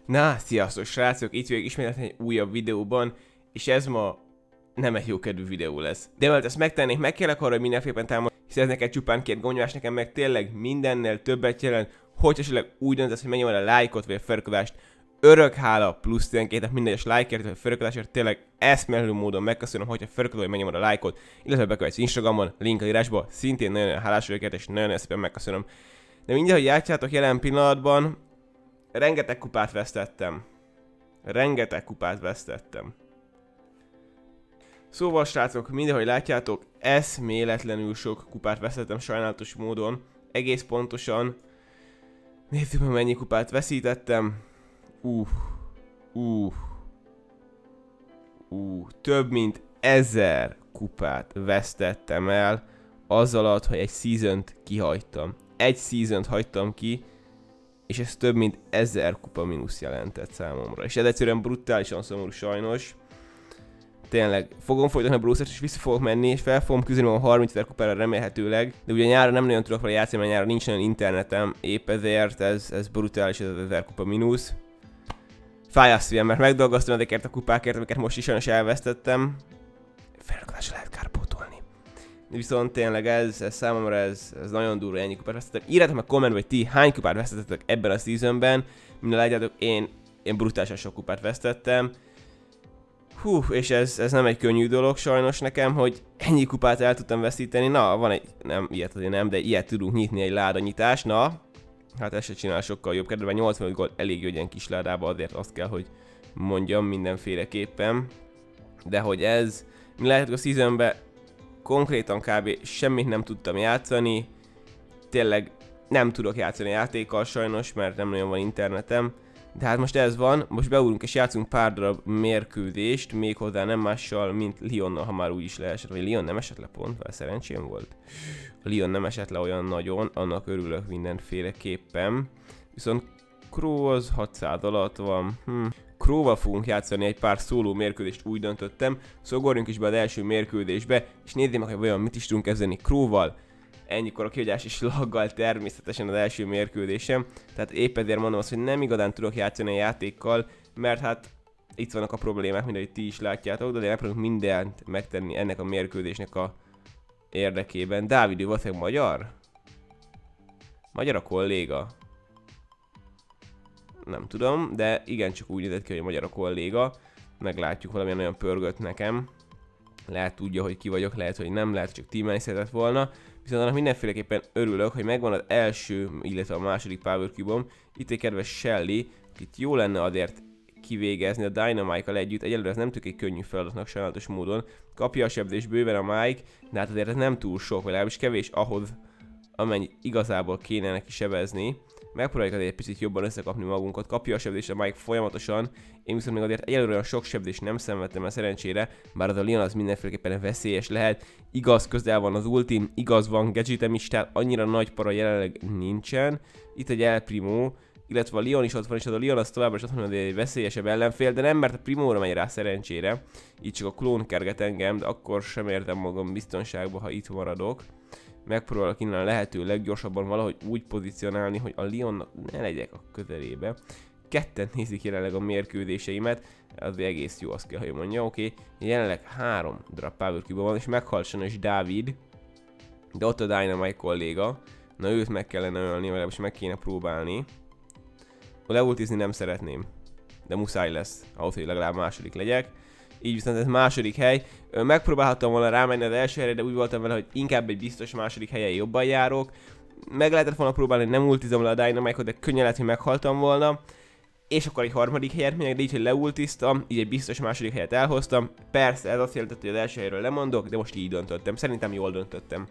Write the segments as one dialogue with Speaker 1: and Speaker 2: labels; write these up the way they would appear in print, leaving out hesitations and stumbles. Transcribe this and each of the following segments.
Speaker 1: Na, sziasztok srácok, itt vagyok ismételten egy újabb videóban, és ez ma nem egy jókedvű videó lesz. De mert ezt megtennék, meg kellek arra, hogy mindenféleképpen támogatni, hiszen ez neked csupán két gomnyomás, nekem meg tényleg mindennel többet jelent, hogy esetleg úgy döntesz, hogy megnyomod a lájkot vagy a feliratkozást. Örök hála plusz 12 minden egyes lájkért vagy a feliratkozásért, tényleg eszméletlen módon megköszönöm, hogyha feliratkozol, vagy megnyomod a lájkot, illetve bekövetsz Instagramon, link a írásba, szintén nagyon hálás vagyok és nagyon szépen megköszönöm. De mindjárt, hogy látjátok jelen pillanatban, rengeteg kupát vesztettem. Rengeteg kupát vesztettem. Szóval srácok, mindenhogy látjátok, eszméletlenül sok kupát vesztettem sajnálatos módon. Egész pontosan. Nézzük meg, mennyi kupát veszítettem. Több mint 1000 kupát vesztettem el az alatt, hogy egy season-t kihagytam. Egy season-t hagytam ki, és ez több mint 1000 kupa mínusz jelentett számomra. És ez egyszerűen brutálisan szomorú sajnos. Tényleg, fogom folytatni a Brewsters, és vissza fogok menni, és fel fogom küzdeni a 30 000 kupára remélhetőleg. De ugye nyáron nem nagyon tudok vele játszani, mert nyáron nincs olyan internetem, épp ezért ez brutális, ez az 1000 kupa mínusz. Fáj a szívem, mert megdolgoztam ezekért a kupákért, amiket most is sajnos elvesztettem. Feliratkozásra lehet kárpótolni. Viszont tényleg ez számomra ez nagyon durva, ennyi kupát vesztettek. Írjátok meg kommentbe, hogy ti hány kupát vesztettetek ebben a seasonben. Minden látjátok, én brutálisan sok kupát vesztettem. És ez nem egy könnyű dolog sajnos nekem, hogy ennyi kupát el tudtam veszíteni. Na, van egy, nem, ilyet azért nem, de ilyet tudunk nyitni, egy ládanyitás. Na, hát ezt se csinál sokkal jobb. Kedve 85 gold elég jó, hogy ilyen kis ládába, azért azt kell, hogy mondjam mindenféleképpen. De hogy ez, mi látjátok a seasonben, konkrétan kb. Semmit nem tudtam játszani. Tényleg nem tudok játszani a játékkal sajnos, mert nem nagyon van internetem. De hát most ez van, most beúrunk és játszunk pár darab mérkőzést, méghozzá nem mással, mint Lyonnal, ha már úgy is leesett. Vagy Lyon nem esett le pont, mert szerencsém volt. A Lyon nem esett le olyan nagyon, annak örülök mindenféleképpen. Viszont Crow az 600 alatt van. Crowval fogunk játszani egy pár szóló mérkőzést, úgy döntöttem. Szogorjunk is be az első mérkőzésbe, és nézzük meg, hogy vajon mit is tudunk kezdeni Crowval. Ennyikor a kihagyás is laggal természetesen az első mérkőzésem. Tehát épp ezért mondom azt, hogy nem igazán tudok játszani a játékkal, mert hát itt vannak a problémák, mint ahogy ti is látjátok, de megpróbálok mindent megtenni ennek a mérkőzésnek a érdekében. Dávid, ő valószínűleg magyar? Magyar a kolléga? Nem tudom, de igencsak úgy nézett ki, hogy magyar a kolléga. Meglátjuk, valamilyen olyan pörgött nekem. Lehet tudja, hogy ki vagyok, lehet, hogy nem, lehet, csak teamelni szeretett volna. Viszont annak mindenféleképpen örülök, hogy megvan az első, illetve a második Power Cube-om. Itt egy kedves Shelly, akit jó lenne azért kivégezni a Dynamite-kal együtt. Egyelőre ez nem tűnik egy könnyű feladatnak sajnálatos módon. Kapja a sebzés bőven a Mike, de hát azért ez nem túl sok, vagy legalábbis kevés ahhoz, amennyi igazából kéne neki sebezni. Megpróbáljuk azért egy picit jobban összekapni magunkat. Kapja a sebzést a Mike folyamatosan. Én viszont még azért egyelőre olyan sok sebzést nem szenvedtem el szerencsére, bár az a Leon az mindenféleképpen veszélyes lehet. Igaz, közel van az ultim, igaz, van gadgetem is, tehát annyira nagy para jelenleg nincsen. Itt egy El Primo, illetve a Leon is ott van, és az a Leon az továbbra is ott van, hogy egy veszélyesebb ellenfél, de nem, mert a Primóra megy rá szerencsére. Így csak a klón kerget engem, de akkor sem érzem magam biztonságba, ha itt maradok. Megpróbálok innen a lehető leggyorsabban valahogy úgy pozícionálni, hogy a Leonnak ne legyek a közelébe. Ketten nézik jelenleg a mérkőzéseimet, az egész jó, azt kell, hogy mondja, oké. Jelenleg 3 darab Power Cube van, és meghalt sajnos Dávid, de ott a Dynamite kolléga. Na őt meg kellene ölni, vagy legalábbis meg kéne próbálni. Leultizni nem szeretném, de muszáj lesz, ahhoz, hogy legalább második legyek. Így viszont ez második hely. Megpróbálhattam volna rámenni az első helyre, de úgy voltam vele, hogy inkább egy biztos második helyen jobban járok. Meg lehetett volna próbálni, nem ultizom le a Dynamite-ot, de könnyen lehet, hogy meghaltam volna. És akkor egy harmadik helyet megyek, de így, hogy leultiztam, így egy biztos második helyet elhoztam. Persze ez azt jelentett, hogy az első helyről lemondok, de most így döntöttem. Szerintem jól döntöttem.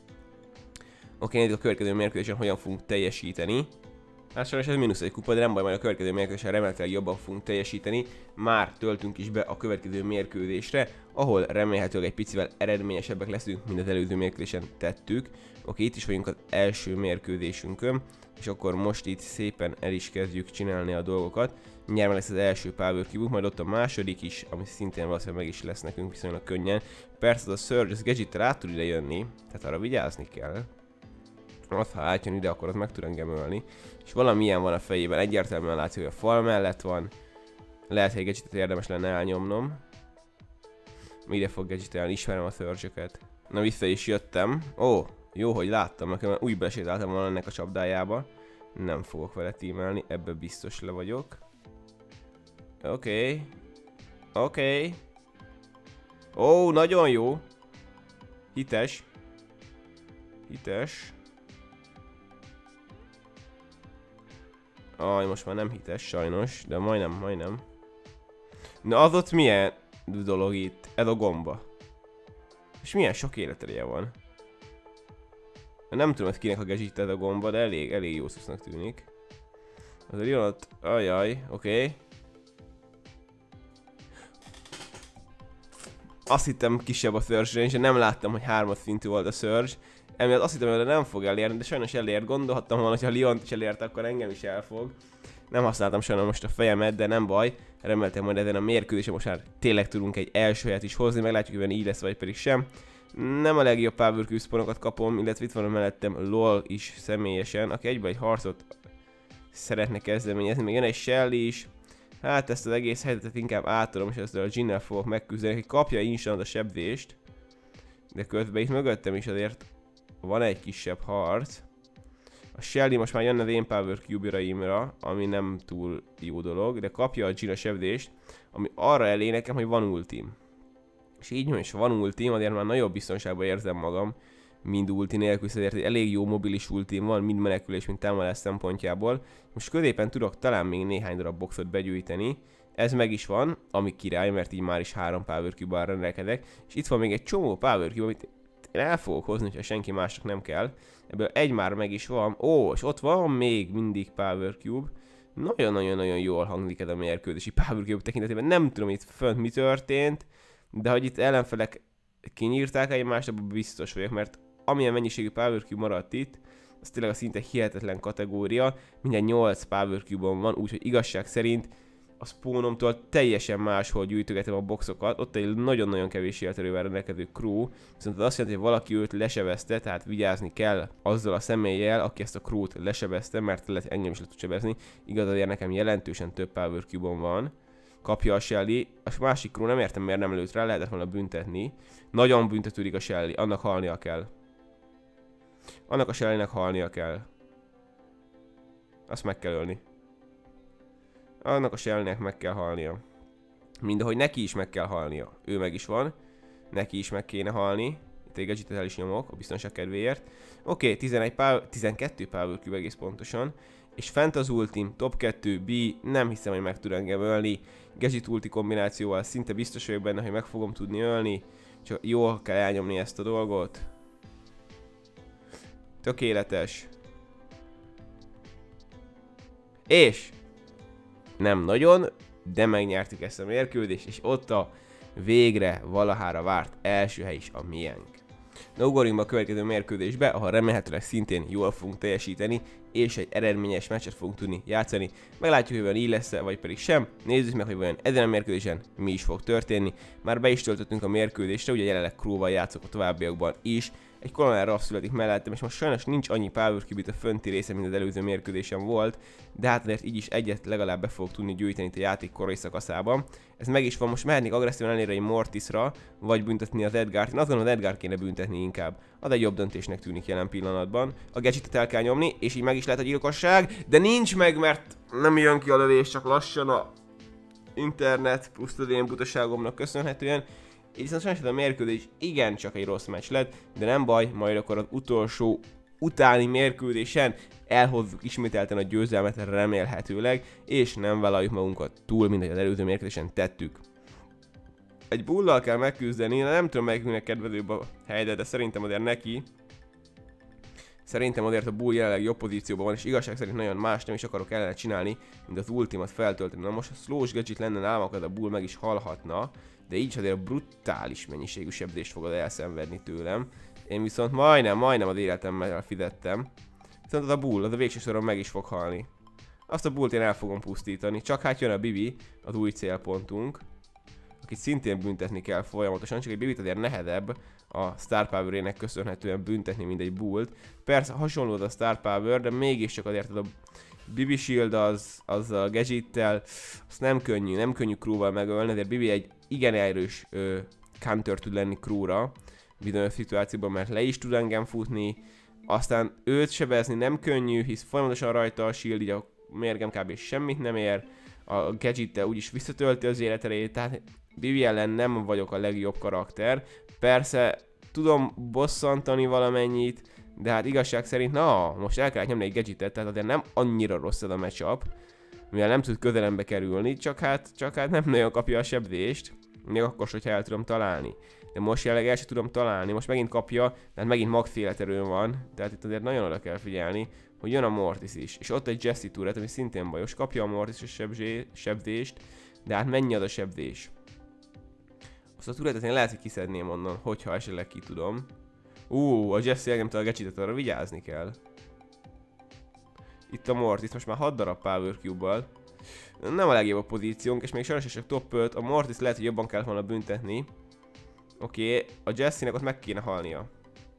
Speaker 1: Oké, nézzük a következő mérkőzésen hogyan fogunk teljesíteni. Hát sajnos ez mínusz egy kupa, de nem baj, majd a következő mérkőzésen remélhetőleg jobban fogunk teljesíteni. Már töltünk is be a következő mérkőzésre, ahol remélhetőleg egy picivel eredményesebbek leszünk, mint az előző mérkőzésen tettük. Oké, itt is vagyunk az első mérkőzésünkön, és akkor most itt szépen el is kezdjük csinálni a dolgokat. Mindjárt lesz az első Power Cube, majd ott a második is, ami szintén valószínűleg meg is lesz nekünk viszonylag könnyen. Persze az a Surge, az Gadget-tel át tud ide jönni, tehát arra vigyázni kell. Az, ha átjön ide, akkor az meg tud engem ölni. És valamilyen van a fejében, egyértelműen látszik, hogy a fal mellett van. Lehet, hogy egy gadgetet érdemes lenne elnyomnom. Ide fog gadgetelni, ismerem a surge-öket. Na, vissza is jöttem. Ó, jó, hogy láttam, nekem úgy besétáltam volna ennek a csapdájába. Nem fogok vele tímelni, ebbe biztos le vagyok. Oké. Oké. Ó, nagyon jó. Hites. Hites. Aj, most már nem hites sajnos, de majdnem. Na az ott milyen dolog itt? Ez a gomba. És milyen sok életereje van. Nem tudom, hogy kinek a gadget ez a gomba, de elég jó szusznak tűnik. Az a Leonot, ajaj, oké. Azt hittem kisebb a surge range, nem láttam, hogy 3 szintű volt a surge. Emiatt azt hittem, hogy nem fog elérni, de sajnos elért. Gondolhattam volna, hogy ha Leont is elért, akkor engem is elfog. Nem használtam sajnos most a fejemet, de nem baj. Reméltem, hogy ezen a mérkőzésen most már tényleg tudunk egy első helyet is hozni, meglátjuk, hogy így lesz, vagy pedig sem. Nem a legjobb power cube spawnokat kapom, illetve itt van mellettem LOL is személyesen, aki egyben egy harcot szeretne kezdeményezni, még jön egy Shelly is. Hát ezt az egész helyzetet inkább átadom, és ezzel a Jinnel fogok megküzdeni, hogy kapja instant a sebvést. De közben itt mögöttem is azért van egy kisebb harc. A Shelly most már jönne az én power cube-raimra, ami nem túl jó dolog, de kapja a Jinn a sebvést, ami arra elé nekem, hogy van ultim. És így is van ultim, azért már nagyobb biztonságban érzem magam, mind ulti nélkül, ezért egy elég jó mobilis ultim van, mind menekülés, mind támadás szempontjából. Most középen tudok talán még néhány darab boxot begyűjteni. Ez meg is van, ami király, mert így már is 3 power cube-bal rendelkezek. És itt van még egy csomó power cube, amit én el fogok hozni, hogyha senki másnak nem kell. Ebből egy már meg is van. Ó, és ott van még mindig power cube. Nagyon-nagyon jól hangzik ez a mérkőzési power cube tekintetében. Nem tudom itt fönt mi történt, de hogy itt ellenfelek kinyírták egymást, abban biztos vagyok, mert amilyen mennyiségű power cube maradt itt, az tényleg a szinte hihetetlen kategória. Minden 8 power cube-on van, úgyhogy igazság szerint a spawnomtól teljesen máshol gyűjtögetem a boxokat. Ott egy nagyon-nagyon kevés életerővel rendelkező crew, viszont az azt jelenti, hogy valaki őt lesebezte, tehát vigyázni kell azzal a személlyel, aki ezt a crew-t lesebezte, mert lehet engem is le tud sebezni. Igaz, azért nekem jelentősen több power cube-on van. Kapja a Shelly, a másik crew nem értem, miért nem lőtt rá, lehetett volna büntetni. Nagyon büntetődik a Shelly, annak halnia kell. Annak a Shellynek halnia kell. Azt meg kell ölni. Annak a Shellynek meg kell halnia. Mindahogy neki is meg kell halnia. Ő meg is van. Neki is meg kéne halni. Itt egy gadgetet el is nyomok a biztonság kedvéért. Oké, 12 power cube egész pontosan. És fent az ultim, top 2, B, nem hiszem, hogy meg tud engem ölni. Gadget ulti kombinációval szinte biztos vagyok benne, hogy meg fogom tudni ölni. Csak jól kell elnyomni ezt a dolgot. Tökéletes. És nem nagyon, de megnyertük ezt a mérkőzést, és ott a végre valahára várt első hely is a miénk. Na, ugorjunk be a következő mérkőzésbe, ahol remélhetőleg szintén jól fogunk teljesíteni, és egy eredményes meccset fogunk tudni játszani. Meglátjuk, hogy vajon így lesz-e, vagy pedig sem. Nézzük meg, hogy vajon ezen a mérkőzésen mi is fog történni. Már be is töltöttünk a mérkőzésre, ugye jelenleg crew-val játszok a továbbiakban is. Egy Colonel Ruff születik mellettem, és most sajnos nincs annyi power cube a fönti része, mint az előző mérkőzésen volt, de hát azért így is egyet legalább be fogok tudni gyűjteni itt a játék korai szakaszában. Ez meg is van, most mehetnék agresszívan elérni egy Mortisra, vagy büntetni az Edgart. Én azt gondolom, az Edgart kéne büntetni inkább. Az egy jobb döntésnek tűnik jelen pillanatban. A gadgetet el kell nyomni, és így meg is lehet a gyilkosság, de nincs meg, mert nem jön ki a lövés, csak lassan a internet plusz az én butaságomnak köszönhetően. És viszont sajnos ez a mérkőzés igencsak egy rossz meccs lett, de nem baj, majd akkor az utolsó utáni mérkőzésen elhozzuk ismételten a győzelmet remélhetőleg, és nem vállaljuk magunkat túl, mint ahogy az előző mérkőzésen tettük. Egy bullal kell megküzdeni, nem tudom melyikünknek kedvezőbb a helyzet, de szerintem azért neki. Szerintem azért a bull jelenleg jobb pozícióban van, és igazság szerint nagyon más nem is akarok ellene csinálni, mint az ultimat feltölteni. Na most a slow gadget lenne nálam, akkor a bull meg is halhatna, de így azért brutális mennyiségű sebzést fogod elszenvedni tőlem. Én viszont majdnem az életemmel fizettem. Viszont az a bull, az a végső soron meg is fog halni. Azt a bullt én el fogom pusztítani, csak hát jön a Bibi, az új célpontunk. akit szintén büntetni kell folyamatosan, csak egy Bibit azért nehezebb a Star Power-ének köszönhetően büntetni, mint egy Bullt. Persze hasonló a Star Power, de mégiscsak azért a Bibi Shield az a Gadgettel, azt nem könnyű crew-val megölni, de Bibi egy igen erős counter tud lenni crew-ra bizonyos szituációban, mert le is tud engem futni, aztán őt sebezni nem könnyű, hisz folyamatosan rajta a shield, így a mérgem kb. Semmit nem ér, a Gadgettel úgyis visszatölti az életerejét, tehát Bibi ellen nem vagyok a legjobb karakter. Persze tudom bosszantani valamennyit, de hát igazság szerint, na, most el kell nyomni egy Gadgetet, tehát azért nem annyira rossz ez a matchup, mivel nem tud közelembe kerülni, csak hát nem nagyon kapja a sebzést, még akkor, hogyha el tudom találni. De most jelenleg el sem tudom találni, most megint kapja, tehát megint max életerőn van, tehát itt azért nagyon oda kell figyelni, hogy jön a Mortis is, és ott egy Jessie turret, ami szintén bajos, kapja a Mortis a sebzést, de hát mennyi az a sebzés? Azt a turretet én lehet, hogy kiszedném onnan, hogyha esetleg ki tudom. A Jessie elnyomta a Gadgetet, arra vigyázni kell. Itt a Mortis, most már 6 darab Power Cube-bal. Nem a legjobb a pozíciónk, és még sajnos csak top 5, a Mortis lehet, hogy jobban kell volna büntetni. Oké, a Jessie-nek ott meg kéne halnia.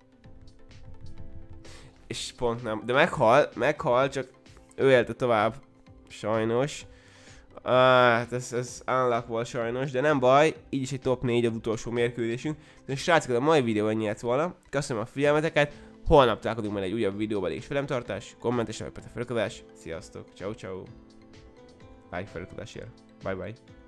Speaker 1: És pont nem, de meghal, csak ő élte tovább. Sajnos. Hát ez unlock volt sajnos, de nem baj, így is egy top 4 az utolsó mérkőzésünk. De srácok, a mai videó ennyi lett volna. Köszönöm a figyelmeteket, holnap találkozunk majd egy újabb videóban, és felemtartás, kommentés, vagy feliratkozás. Sziasztok, ciao ciao. Bye feliratkozásért. Bye bye.